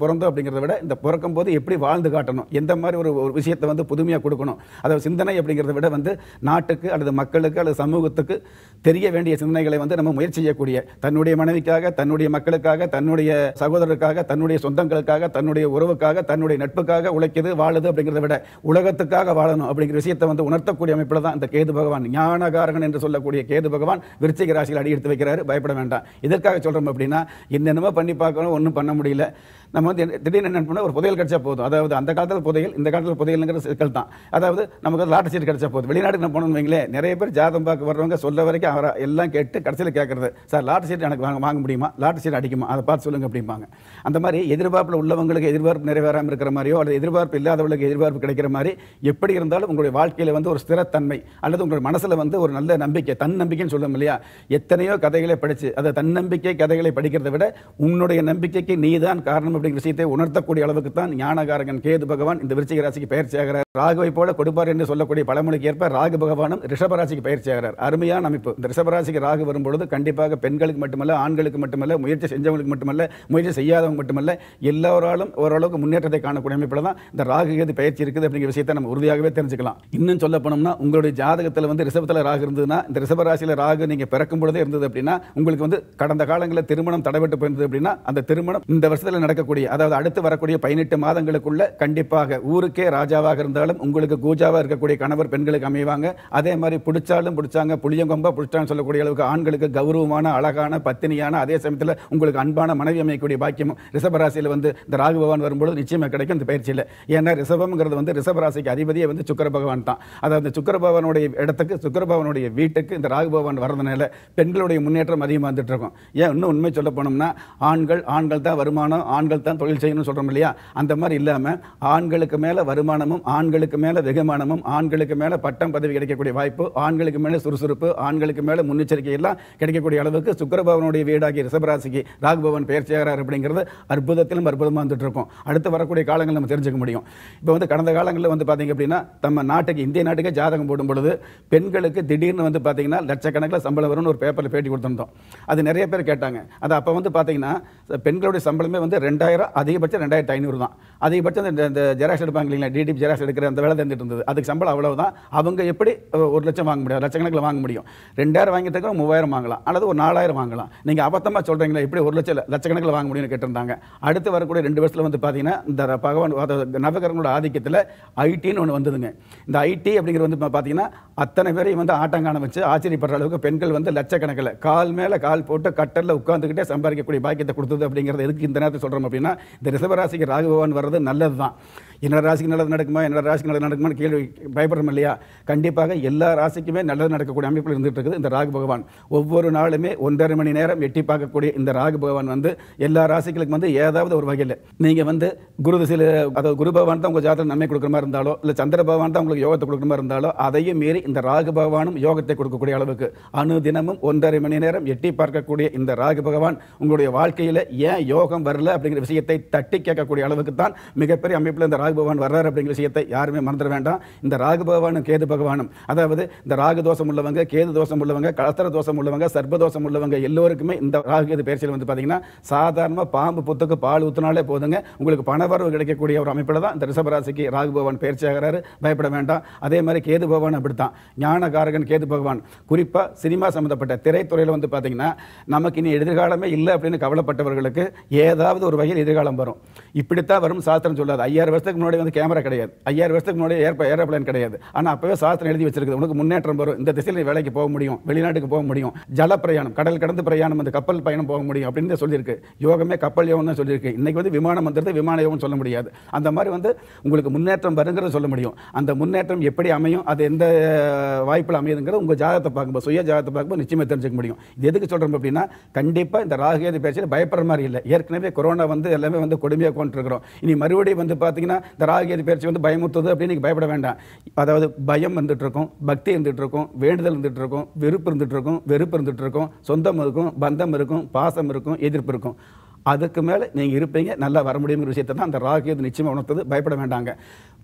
பிறந்தோம் அப்படிங்கிறத விட இந்த பிறக்கும் போது எப்படி வாழ்ந்து காட்டணும், எந்த மாதிரி ஒரு ஒரு விஷயத்தை வந்து புதுமையாக கொடுக்கணும், அதாவது சிந்தனை அப்படிங்கிறத விட வந்து நாட்டுக்கு அல்லது மக்களுக்கு அல்லது சமூகத்துக்கு தெரிய வேண்டிய சிந்தனைகளை வந்து நம்ம முயற்சி செய்யக்கூடிய, தன்னுடைய மனைவிக்காக, தன்னுடைய மக்களுக்காக, தன்னுடைய சகோதரருக்காக, தன்னுடைய சொந்தங்களுக்காக, தன்னுடைய உறவுக்காக, தன்னுடைய நட்புக்காக உழைக்கிறது வாழுது அப்படிங்கிறத விட உலகத்துக்காக வாழணும் அப்படிங்கிற விஷயத்தை வந்து உணர்த்தக்கூடிய அமைப்பில் தான் இந்த கேது பகவான், ஞானகாரகன் என்று சொல்லக்கூடிய கேது பகவான் விருச்சிக ராசியில் அடி எடுத்து வைக்கிறாரு. பயப்பட வேண்டாம். இதற்காக சொல்றோம் அப்படின்னா என்னென்னமோ பண்ணி பார்க்கணும், ஒன்றும் பண்ண முடியல. நம்ம வந்து திடீர்னு என்ன பண்ணால் ஒரு புதையல் கிடைச்சா போதும். அதாவது அந்த காலத்தில் புதையல், இந்த காலத்தில் புதையல்ங்கிற சிக்கல் தான். அதாவது நமக்கு லாட்டரி சீட் கிடைச்சா போதும். வெளிநாட்டுக்கு நம்ம போகணும்னு வைங்களேன், நிறைய பேர் ஜாதகம் பார்க்க வர்றவங்க சொல்ல வரைக்கும் அவரை எல்லாம் கேட்டு கடைசியில் கேட்கறது, சார் லாட்டரி சீட் எனக்கு வாங்க வாங்க முடியுமா, லாட்டரி சீட் அடிக்குமா, அதை பார்த்து சொல்லுங்க அப்படிம்பாங்க. அந்த மாதிரி எதிர்பார்ப்பில் உள்ளவங்களுக்கு எதிர்பார்ப்பு நிறைவேறாமல் இருக்கிற மாதிரியோ அல்லது எதிர்பார்ப்பு இல்லாதவங்களுக்கு எதிர்பார்ப்பு கிடைக்கிற மாதிரி எப்படி இருந்தாலும் உங்களுடைய வாழ்க்கையில் வந்து ஒரு ஸ்திரத்தன்மை அல்லது உங்கள் மனசில் வந்து ஒரு நல்ல நம்பிக்கை, தன் நம்பிக்கைன்னு சொல்லும் இல்லையா, எத்தனையோ கதைகளை படித்து அதை தன்னம்பிக்கை கதைகளை படிக்கிறதை விட உன்னுடைய நம்பிக்கைக்கு நீ தான் காரணம் அப்படிங்கிற விஷயத்தை உணர்த்தக்கூடிய அளவுக்கு தான் ஞானகாரகன் கேது பகவான் இந்த விருச்சிக ராசிக்கு பயிற்சி ஆகிறார். ராகுவை போல கொடுப்பார் என்று சொல்லக்கூடிய பழமொழிக்கு ஏற்ப ராகு பகவானும் ரிஷபராசிக்கு பயிற்சி ஆகிறார். அருமையான அமைப்பு. இந்த ரிஷபராசிக்கு ராகு வரும்பொழுது கண்டிப்பாக பெண்களுக்கு மட்டுமல்ல, ஆண்களுக்கு மட்டுமல்ல, முயற்சி செஞ்சவங்களுக்கு மட்டுமல்ல, முயற்சி செய்யாதவங்க மட்டுமல்ல, எல்லோராலும் ஓரளவுக்கு முன்னேற்றத்தை காணக்கூடிய அமைப்பில் தான் இந்த ராகு கேது பயிற்சி இருக்குது அப்படிங்கிற விஷயத்தை நம்ம உறுதியாகவே தெரிஞ்சுக்கலாம். இன்னும் சொல்ல போனோம்னா உங்களுடைய ஜாதகத்தில் வந்து ரிஷபத்தில் ராகு இருந்ததுன்னா, இந்த ரிஷபராசியில் ராகு நீங்க பிறக்கும் பொழுதே இருந்தது அப்படின்னா உங்களுக்கு வந்து கடந்த காலங்களில் திருமணம் தடைபட்டு போயிருந்தது அப்படின்னா அந்த திருமணம் இந்த வருஷத்தில் நடக்கக்கூடிய, அதாவது அடுத்து வரக்கூடிய பதினெட்டு மாதங்களுக்குள்ள கண்டிப்பாக ஊருக்கே ராஜாவாக இருந்தாலும் உங்களுக்கு கூஜாவாக இருக்கக்கூடிய கணவர் பெண்களுக்கு அமைவாங்க. அதே மாதிரி பிடிச்சாலும் பிடிச்சாங்க, புளியங்கொம்பா பிடிச்சாலும் சொல்லக்கூடிய அளவுக்கு ஆண்களுக்கு கௌரவமான, அழகான, பத்தினியான, அதே சமயத்தில் உங்களுக்கு அன்பான மனைவி அமைக்கக்கூடிய பாக்கியமும் ரிஷபராசியில் வந்து இந்த ராகு பகவான் வரும்போது நிச்சயமாக கிடைக்கும் இந்த பயிற்சியில். ஏன்னா ரிஷபம்ங்கிறது வந்து ரிஷபராசிக்கு அதிபதியே வந்து சுக்கிர பகவான் தான். அதாவது சுக்கிர பகவானுடைய இடத்துக்கு, சுக்கிர பகவானுடைய வீட்டுக்கு இந்த ராகு பகவான் வரதுனால பெண்களுடைய முன்னேற்றம் அதிகமாக வந்துட்டு இருக்கும். ஏன் இன்னும் உண்மை சொல்ல போனோம்னா ஆண்கள் ஆண்கள் தான் வருமானம், ஆண்கள் தான் தொழில் செய்யணும்னு சொல்கிறோம் இல்லையா, அந்த மாதிரி இல்லாமல் ஆண்களுக்கு மேலே வருமானமும், ஆண்களுக்கு மேலே வெகுமானமும், ஆண்களுக்கு மேலே பட்டம் பதவி கிடைக்கக்கூடிய வாய்ப்பு, ஆண்களுக்கு மேலே சுறுசுறுப்பு, ஆண்களுக்கு மேலே முன்னெச்சரிக்கை எல்லாம் கிடைக்கக்கூடிய அளவுக்கு சுக்கிரபவனுடைய வீடாகிய ரிஷபராசிக்கு ராகு பகவான் பயிற்சியாகிறார் அப்படிங்கிறது அற்புதத்திலும் அற்புதமாக வந்துட்டு இருக்கும். அடுத்து வரக்கூடிய காலங்கள் நம்ம தெரிஞ்சுக்க முடியும். இப்போ வந்து கடந்த காலங்களில் வந்து பார்த்தீங்க அப்படின்னா நம்ம நாட்டுக்கு, இந்திய நாட்டுக்கே ஜாதகம் போடும் பொழுது பெண்களுக்கு திடீர்னு வந்து பார்த்தீங்கன்னா லட்சக்கணக்கில் சம்பளம் வரும்னு ஒரு பேப்பரில் பேட்டி கொடுத்துருந்தோம். அது நிறைய பேர் கேட்டாங்க. அது அப்போ வந்து பார்த்தீங்கன்னா பெண்களுடைய சம்பளமே வந்து ரெண்டாயிரம், அதிகபட்சம் ரெண்டாயிரத்தி ஐநூறு தான். அதிகபட்சம் இந்த ஜெராக்ஸ் எடுப்பாங்க இல்லைங்களா, டிடிபி ஜெராக்ஸ் எடுக்கிற அந்த வேலை தந்துட்டு இருந்தது. அதுக்கு சம்பளம் அவ்வளவுதான். அவங்க எப்படி ஒரு லட்சம் வாங்க முடியும், லட்சக்கணக்கில் வாங்க முடியும். ரெண்டாயிரம் வாங்கிட்டு இருக்க மூவாயிரம் வாங்கலாம், அல்லது ஒரு நாலாயிரம் வாங்கலாம். நீங்கள் அபத்தமாக சொல்கிறீங்களா, இப்படி ஒரு லட்சம் லட்சக்கணக்கில் வாங்க முடியும்னு கேட்டிருந்தாங்க. அடுத்து வரக்கூடிய ரெண்டு வருஷத்தில் வந்து பார்த்தீங்கன்னா இந்த பகவான் நவகிரகங்களோட ஆதிக்கத்தில் ஐடின்னு ஒன்று வந்ததுங்க. இந்த ஐடி அப்படிங்கிறது வந்து பார்த்தீங்கன்னா அத்தனை பேரையும் வந்து ஆட்டங்கான வச்சு ஆச்சரியப்படுற அளவுக்கு பெண்கள் வந்து லட்சக்கணக்கில் கால் மேலே கால் போட்டு கட்டலில் உட்காந்துக்கிட்டே சம்பாதிக்கக்கூடிய பாக்கியத்தை கொடுத்தது. அப்படிங்கிறது எதுக்கு இந்த நேரத்தில் சொல்கிறோம் அப்படின்னா, இந்த ரிஷபராசிக்கு ராகு பகவான் வர்றது நல்லது தான். என்னோட ராசிக்கு நல்லது நடக்குமா, என்னோட ராசிக்கு நல்லது நடக்குமான்னு கேள்வி பயப்படுறோம் இல்லையா, கண்டிப்பாக எல்லா ராசிக்குமே நல்லது நடக்கக்கூடிய அமைப்பில் இருந்துட்டு இருக்குது இந்த ராகு பகவான். ஒவ்வொரு நாளுமே ஒன்றரை மணி நேரம் எட்டி பார்க்கக்கூடிய இந்த ராகு பகவான் வந்து எல்லா ராசிகளுக்கும் வந்து ஏதாவது ஒரு வகையில் நீங்கள் வந்து குரு திசையில், அதாவது குரு பகவான் தான் உங்கள் ஜாதகம் நன்மை கொடுக்குற மாதிரி இருந்தாலோ, இல்லை சந்திர பகவான் தான் உங்களுக்கு யோகத்தை கொடுக்குற மாதிரி இருந்தாலோ, அதையும் மீறி இந்த ராகு பகவானும் யோகத்தை கொடுக்கக்கூடிய அளவுக்கு அணு தினமும் ஒன்றரை மணி நேரம் எட்டி பார்க்கக்கூடிய இந்த ராகு பகவான் உங்களுடைய வாழ்க்கையில் ஏன் யோகம் வரல அப்படிங்கிற விஷயத்தை தட்டி கேட்கக்கூடிய அளவுக்கு தான் மிகப்பெரிய அமைப்பில் இந்த ராகு பகவான் வர்றார் அப்படிங்கிற விஷயத்தை யாருமே மறந்துட வேண்டாம். இந்த ராகு பகவானும் கேது பகவானும், அதாவது இந்த ராகு தோஷம் உள்ளவங்க, கேது தோஷம் உள்ளவங்க, கலத்தர தோஷம் உள்ளவங்க, சர்ப்ப தோஷம் உள்ளவங்க எல்லோருக்குமே இந்த ராகு கேது பயிற்சியில் வந்து பார்த்தீங்கன்னா சாதாரணமாக பாம்பு புத்துக்கு பால் ஊற்றினாலே போதுங்க, உங்களுக்கு பணவரவு கிடைக்கக்கூடிய ஒரு அமைப்பில் தான் இந்த ரிஷபராசிக்கு ராகு பகவான் பயிற்சி ஆகிறாரு. பயப்பட வேண்டாம். அதே மாதிரி கேது பகவான் அப்படித்தான். ஞானகாரகன் கேது பகவான் குறிப்பாக சினிமா சம்பந்தப்பட்ட திரைத்துறையில் வந்து பார்த்தீங்கன்னா நமக்கு இனி எதிர்காலமே இல்லை அப்படின்னு கவலைப்பட்டவர்களுக்கு ஏதாவது ஒரு வகையில் எதிர்காலம் வரும். இப்படித்தான் வரும் சாஸ்திரம் சொல்லாது. ஐயாயிரம் வருஷத்துக்கு முன்னாடி வந்து கேமரா கிடையாது, ஐயாயிரம் வருஷத்துக்கு முன்னாடி ஏர் ஏரோப்ளேன் கிடையாது. ஆனால் அப்பவே சாஸ்திரம் எழுதி வச்சிருக்குது, உனக்கு முன்னேற்றம் வரும், இந்த திசையில் வேலைக்கு போக முடியும், வெளிநாட்டுக்கு போக முடியும், ஜல பிரயாணம், கடல் கடந்து பிரயாணம், அந்த கப்பல் பயணம் போக முடியும் அப்படின்னு சொல்லியிருக்கு. யோகமே கப்பல் யோகம் தான் சொல்லியிருக்கு. இன்னைக்கு வந்து விமானம் வந்துடுது, விமான யோகம் சொல்ல முடியாது. அந்த மாதிரி வந்து உங்களுக்கு முன்னேற்றம் வருங்கிறத சொல்ல முடியும். அந்த முன்னேற்றம் எப்படி அமையும், அது எந்த வாய்ப்பில் அமையுதுங்கிறது உங்கள் ஜாதகத்தை பார்க்கும்போது, சுய ஜாதகத்தை பார்க்கும்போது நிச்சயமாக தெரிஞ்சுக்க முடியும். இது எதுக்கு சொல்கிறோம் அப்படின்னா, கண்டிப்பாக இந்த ராகு கேது பேச்சில் பயப்படுற மாதிரி இல்லை. ஏற்கனவே கொரோனா வந்து எல்லாமே வந்து கொடுமையாக கொண்டிருக்கிறோம். இனி மறுபடியும் வந்து பார்த்தீங்கன்னா இந்த ராகு கேது பேச்சு வந்து பயமுறுத்துது அப்படின்னு நீங்கள் பயப்பட வேண்டாம். அதாவது பயம் இருந்துட்டு இருக்கும், பக்தி இருந்துட்டு இருக்கும், வேண்டுதல் இருந்துட்டு இருக்கும், வெறுப்பு இருந்துட்டு இருக்கும், வெறுப்பு இருந்துட்டு இருக்கும், சொந்தம் இருக்கும், பந்தம் இருக்கும், பாசம் இருக்கும், எதிர்ப்பு இருக்கும். அதுக்கு மேலே நீங்கள் இருப்பீங்க, நல்லா வர முடியுங்கிற விஷயத்தை தான் அந்த ராகு கேது நிச்சயமாக உணர்த்தது. பயப்பட வேண்டாங்க.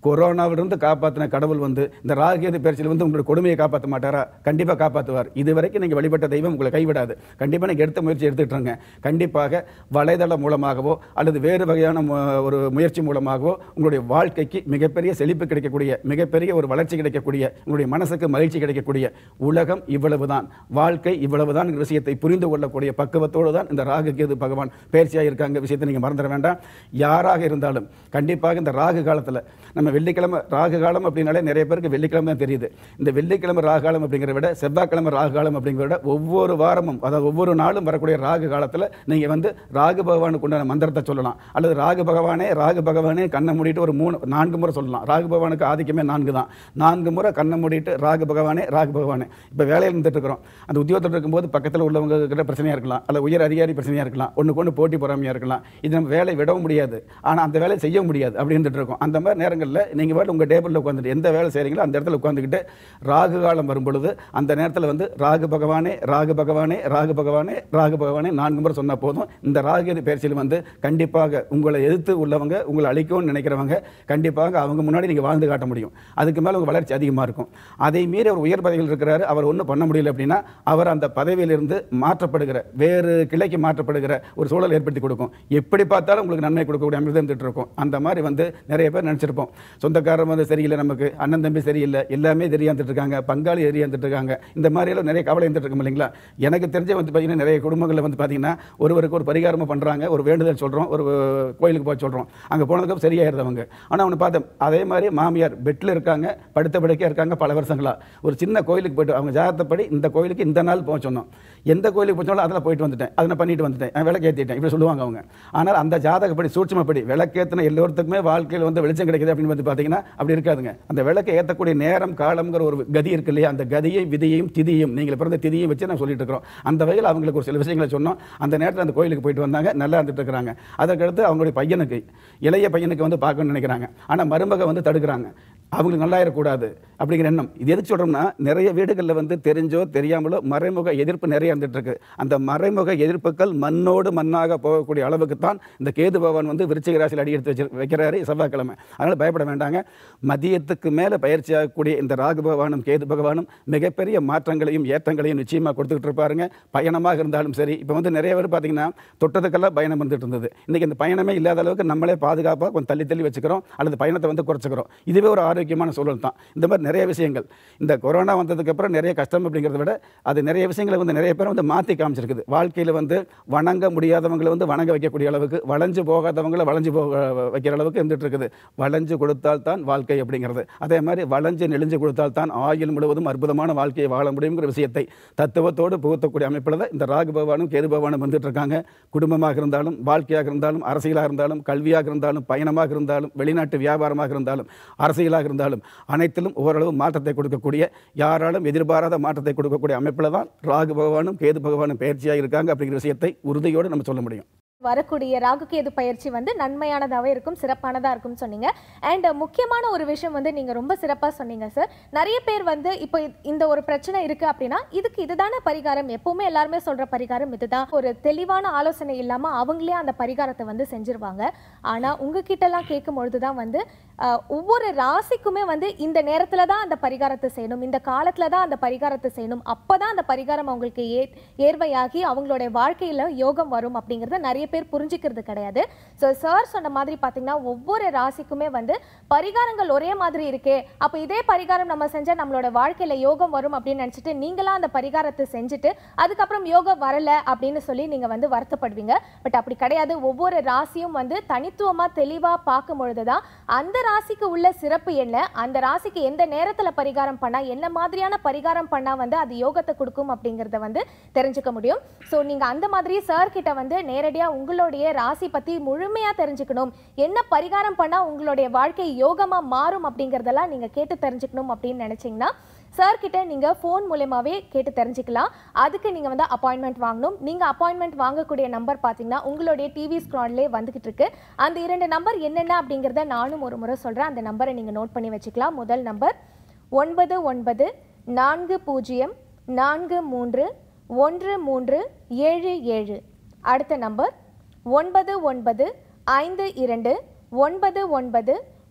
கொரோனாவிலிருந்து காப்பாற்றின கடவுள் வந்து இந்த ராகுகேது பயிற்சியில் வந்து உங்களுடைய கொடுமையை காப்பாற்ற மாட்டாரா? கண்டிப்பாக காப்பாற்றுவார். இது வரைக்கும் நீங்கள் வழிபட்ட தெய்வம் உங்களை கைவிடாது. கண்டிப்பாக நீங்கள் எடுத்த முயற்சி எடுத்துக்கிட்டுருங்க. கண்டிப்பாக வலைதளம் மூலமாகவோ அல்லது வேறு வகையான ஒரு முயற்சி மூலமாகவோ உங்களுடைய வாழ்க்கைக்கு மிகப்பெரிய செழிப்பு கிடைக்கக்கூடிய, மிகப்பெரிய ஒரு வளர்ச்சி கிடைக்கக்கூடிய, உங்களுடைய மனசுக்கு மகிழ்ச்சி கிடைக்கக்கூடிய, உலகம் இவ்வளவுதான், வாழ்க்கை இவ்வளவுதான் விஷயத்தை புரிந்து கொள்ளக்கூடிய பக்குவத்தோடு தான் இந்த ராகு கேது பகவான் பயிற்சியாக இருக்காங்க. விஷயத்தை நீங்கள் மறந்துட வேண்டாம். யாராக இருந்தாலும் கண்டிப்பாக இந்த ராகு காலத்தில், நம்ம வெள்ளிக்கிழமை ராகு காலம் அப்படின்னாலே நிறைய பேருக்கு வெள்ளிக்கிழமை தான் தெரியுது. இந்த வெள்ளிக்கிழமை ராகு காலம் அப்படிங்கிறத விட செவ்வாய்க்கிழமை ராகு காலம் அப்படிங்கிறத விட ஒவ்வொரு வாரமும், அதாவது ஒவ்வொரு நாளும் வரக்கூடிய ராகு காலத்தில் நீங்கள் வந்து ராகு பகவானுக்கு உண்டான மந்திரத்தை சொல்லலாம். அல்லது ராகு பகவானே ராகு பகவானே கண்ணை மூடிட்டு ஒரு மூணு நான்கு முறை சொல்லலாம். ராகு பகவானுக்கு ஆதிக்கமே நான்கு தான். நான்கு முறை கண்ணை மூடிட்டு ராகு பகவானே ராகு பகவானே. இப்போ வேலையில் இருந்துட்டு இருக்கிறோம், அந்த உத்தியோகத்தில் இருக்கும்போது பக்கத்தில் உள்ளவங்க கிட்ட பிரச்சனையாக இருக்கலாம், அல்லது உயர் அதிகாரி பிரச்சனையாக இருக்கலாம், ஒன்றுக்கு ஒன்று போட்டி பொறாமையாக இருக்கலாம். இது நம்ம வேலை விடவும் முடியாது, ஆனால் அந்த வேலையை செய்ய முடியாது அப்படி இருந்துட்டு இருக்கோம். அந்த மாதிரி நேரங்களில் நீங்கள் வேலை உங்கள் டேபிளில் உட்காந்துட்டு எந்த வேலை செய்கிறீங்களோ அந்த இடத்துல உட்காந்துக்கிட்டு ராகு காலம் வரும் பொழுது அந்த நேரத்தில் வந்து ராகு பகவானே ராகு பகவானே ராகு பகவானே ராகு பகவானே நான்கு முறை சொன்னால் போதும். இந்த ராகு பயிற்சியில் வந்து கண்டிப்பாக உங்களை எதிர்த்து உள்ளவங்க, உங்களை அழிக்கும்னு நினைக்கிறவங்க, கண்டிப்பாக அவங்க முன்னாடி நீங்கள் வாழ்ந்து காட்ட முடியும். அதுக்கு மேலே உங்கள் வளர்ச்சி அதிகமாக இருக்கும். அதை மீறி ஒரு உயர் பதவியில் இருக்கிறாரு, அவர் ஒன்றும் பண்ண முடியல அப்படின்னா அவர் அந்த பதவியிலிருந்து மாற்றப்படுகிற, வேறு கிளைக்கு மாற்றப்படுகிற ஒரு சூழல் ஏற்படுத்தி கொடுக்கும். எப்படி பார்த்தாலும் உங்களுக்கு நன்மை கொடுக்கக்கூடிய அமைப்பு இருந்துட்டு இருக்கும். அந்த மாதிரி வந்து நிறைய பேர் நினச்சிருப்போம், சொந்தக்காரர் வந்து சரியில்லை, நமக்கு அண்ணன் தம்பி சரியில்லை, எல்லாமே தெரியாந்துட்டு இருக்காங்க, பங்காளி தெரியாந்துட்டு இருக்காங்க, இந்த மாதிரியெல்லாம் நிறைய கவலை இருந்துட்டு இருக்கும் இல்லைங்களா? எனக்கு தெரிஞ்ச வந்து பார்த்தீங்கன்னா நிறைய குடும்பங்களில் வந்து பார்த்தீங்கன்னா ஒருவருக்கு ஒரு பரிகாரமாக பண்ணுறாங்க, ஒரு வேண்டுதல் சொல்கிறோம், ஒரு கோயிலுக்கு போய் சொல்கிறோம், அங்கே போனதுக்கு சரியாயிருந்தவங்க. ஆனால் அவனை பார்த்தேன், அதே மாதிரி மாமியார் பெட்டில் இருக்காங்க, படுத்த படுக்கையாக இருக்காங்க பல வருஷங்களா. ஒரு சின்ன கோயிலுக்கு போய்ட்டு அவங்க ஜாதகப்படி இந்த கோயிலுக்கு இந்த நாள் போக சொன்னோம், எந்த கோயிலுக்கு போச்சாலும் அதில் போயிட்டு வந்துட்டேன், அதை பண்ணிட்டு வந்துட்டேன், விளக்கேற்றிட்டேன், இப்படி சொல்லுவாங்க அவங்க. ஆனால் அந்த ஜாதகப்படி சூட்சுமப்படி விளக்கேற்றின எல்லோருத்துக்குமே வாழ்க்கையில் வந்து வெளிச்சம் கிடைக்குது அப்படின்னு வந்து பார்த்தீங்கன்னா அப்படி இருக்காதுங்க. அந்த விளக்கை ஏற்றக்கூடிய நேரம் காலம்ங்கிற ஒரு கதி இருக்கு இல்லையா, அந்த கதியை விதியையும் திதியும் நீங்கள் பிறந்த திதியும் வச்சு நான் சொல்லிட்டு இருக்கிறோம். அந்த வகையில் அவங்களுக்கு ஒரு சில விஷயங்களை சொன்னோம். அந்த நேரத்தில் அந்த கோயிலுக்கு போயிட்டு வந்தாங்க, நல்லா இருந்துட்டு இருக்கிறாங்க. அதற்கடுத்து அவங்களுடைய பையனுக்கு, இளைய பையனுக்கு வந்து பார்க்கணும்னு நினைக்கிறாங்க, ஆனால் மருமக வந்து தடுக்கிறாங்க, அவங்களுக்கு நல்லா இருக்கக்கூடாது அப்படிங்கிற எண்ணம். இது எதுக்கு சொல்கிறோம்னா, நிறைய வீடுகளில் வந்து தெரிஞ்சோ தெரியாமலோ மறைமுக எதிர்ப்பு நிறைய இருந்துட்டு இருக்கு. அந்த மறைமுக எதிர்ப்புகள் மண்ணோடு மண்ணாக போகக்கூடிய அளவுக்கு தான் இந்த கேது பகவான் வந்து விருச்சிக ராசியில் அடி எடுத்து வச்சு வைக்கிறாரு செவ்வாய்க்கிழமை. அதனால் பயப்பட வேண்டாங்க. மதியத்துக்கு மேலே பயிற்சியாகக்கூடிய இந்த ராகு பகவானும் கேது பகவானும் மிகப்பெரிய மாற்றங்களையும் ஏற்றங்களையும் நிச்சயமாக கொடுத்துக்கிட்டு இருப்பாருங்க. பயணமாக இருந்தாலும் சரி, இப்போ வந்து நிறைய பேர் பார்த்தீங்கன்னா தொட்டதுக்கெல்லாம் பயணம் வந்துட்டு இருந்தது. இன்றைக்கி இந்த பயணமே இல்லாத அளவுக்கு நம்மளே பாதுகாப்பாக கொஞ்சம் தள்ளி தள்ளி வச்சுக்கிறோம், அல்லது பயணத்தை வந்து குறைச்சிக்கிறோம். இதுவே ஒரு ஆரோக்கியமான சூழல் தான். இந்த மாதிரி நிறைய விஷயங்கள் இந்த கொரோனா வந்ததுக்கப்புறம் நிறைய கஷ்டம் அப்படிங்கிறத விட அது நிறைய விஷயங்களை வந்து நிறைய பேர் வந்து மாற்றி காமிச்சிருக்குது. வாழ்க்கையில் வந்து வணங்க முடியாதவங்களை வந்து வணங்க வைக்கக்கூடிய அளவுக்கு, வளைஞ்சு போகாதவங்களை வளைஞ்சு போக வைக்கிற அளவுக்கு இருந்துட்டு இருக்குது. வளைஞ்சு கொடுத்தால் தான் வாழ்க்கை அப்படிங்கிறது. அதே மாதிரி வளைஞ்சு நெளிஞ்சு கொடுத்தால் தான் ஆயுள் முழுவதும் அற்புதமான வாழ்க்கையை வாழ முடியுங்கிற விஷயத்தை தத்துவத்தோடு புகுத்தக்கூடிய அமைப்பில் தான் இந்த ராகு பகவானும் கேது பகவானும் வந்துட்டு இருக்காங்க. குடும்பமாக இருந்தாலும், வாழ்க்கையாக இருந்தாலும், அரசியலாக இருந்தாலும், கல்வியாக இருந்தாலும், பயணமாக இருந்தாலும், வெளிநாட்டு வியாபாரமாக இருந்தாலும், அரசியலாக இருந்தாலும், அனைத்திலும் ஓரளவு மாற்றத்தை கொடுக்கக்கூடிய, யாராலும் எதிர்பாராத மாற்றத்தை கொடுக்கக்கூடிய அமைப்பில் தான் ராகு பகவானும் கேது பகவானும் பயிற்சியாக இருக்காங்க அப்படிங்கிற விஷயத்தை உறுதியோடு நம்ம சொல்ல முடியும். வரக்கூடிய ராகுகேது பயிற்சி வந்து நன்மையானதாகவே இருக்கும், சிறப்பானதாக இருக்கும்னு சொன்னீங்க. அண்ட் முக்கியமான ஒரு விஷயம் வந்து நீங்கள் ரொம்ப சிறப்பாக சொன்னீங்க சார். நிறைய பேர் வந்து இப்போ இந்த ஒரு பிரச்சனை இருக்குது அப்படின்னா இதுக்கு இதுதான பரிகாரம், எப்போவுமே எல்லாருமே சொல்கிற பரிகாரம் இதுதான், ஒரு தெளிவான ஆலோசனை இல்லாமல் அவங்களே அந்த பரிகாரத்தை வந்து செஞ்சுருவாங்க. ஆனால் உங்ககிட்டலாம் கேட்கும் பொழுது தான் வந்து ஒவ்வொரு ராசிக்குமே வந்து இந்த நேரத்தில் தான் அந்த பரிகாரத்தை செய்யணும், இந்த காலத்தில் தான் அந்த பரிகாரத்தை செய்யணும், அப்போ தான் அந்த பரிகாரம் அவங்களுக்கு ஏ ஏர்வையாகி அவங்களுடைய வாழ்க்கையில் யோகம் வரும் அப்படிங்கிறத நிறைய பேர் புரிஞ்சிக்கிறது கிடையாது. ஸோ சார் சொன்ன மாதிரி பார்த்தீங்கன்னா ஒவ்வொரு ராசிக்குமே வந்து பரிகாரங்கள் ஒரே மாதிரி இருக்கே, அப்போ இதே பரிகாரம் நம்ம செஞ்சால் நம்மளோட வாழ்க்கையில் யோகம் வரும் அப்படின்னு நினச்சிட்டு நீங்களாம் அந்த பரிகாரத்தை செஞ்சுட்டு அதுக்கப்புறம் யோகம் வரலை அப்படின்னு சொல்லி நீங்கள் வந்து வருத்தப்படுவீங்க. பட் அப்படி கிடையாது. ஒவ்வொரு ராசியும் வந்து தனித்துவமாக தெளிவாக பார்க்கும் பொழுது தான் அந்த ராசிக்கு உள்ள சிறப்பு என்ன, அந்த ராசிக்கு எந்த நேரத்தில் பரிகாரம் பண்ணால் என்ன மாதிரியான பரிகாரம் பண்ணால் வந்து அது யோகத்தை கொடுக்கும் அப்படிங்கிறத வந்து தெரிஞ்சுக்க முடியும். ஸோ நீங்கள் அந்த மாதிரி சார் கிட்ட வந்து நேரடியாக உங்களுடைய ராசி பற்றி முழுமையாக தெரிஞ்சுக்கணும், என்ன பரிகாரம் பண்ணால் உங்களுடைய வாழ்க்கை யோகமாக மாறும் அப்படிங்கிறதெல்லாம் நீங்கள் கேட்டு தெரிஞ்சுக்கணும் அப்படின்னு நினச்சிங்கன்னா சார் கிட்ட நீங்கள் ஃபோன் மூலமாகவே கேட்டு தெரிஞ்சுக்கலாம். அதுக்கு நீங்கள் வந்து அப்பாயின்மெண்ட் வாங்கணும். நீங்கள் அப்பாயின்மெண்ட் வாங்கக்கூடிய நம்பர் பார்த்தீங்கன்னா உங்களுடைய டிவி ஸ்க்ரான்லேயே வந்துக்கிட்டு இருக்கு. அந்த இரண்டு நம்பர் என்னென்ன அப்படிங்கிறத நானும் ஒரு முறை சொல்கிறேன், அந்த நம்பரை நீங்கள் நோட் பண்ணி வச்சுக்கலாம். முதல் நம்பர் ஒன்பது ஒன்பது நான்கு பூஜ்ஜியம் நான்கு மூன்று ஒன்று மூன்று ஏழு ஏழு. அடுத்த நம்பர் ஒன்பது ஒன்பது ஐந்து இரண்டு ஒன்பது ஒன்பது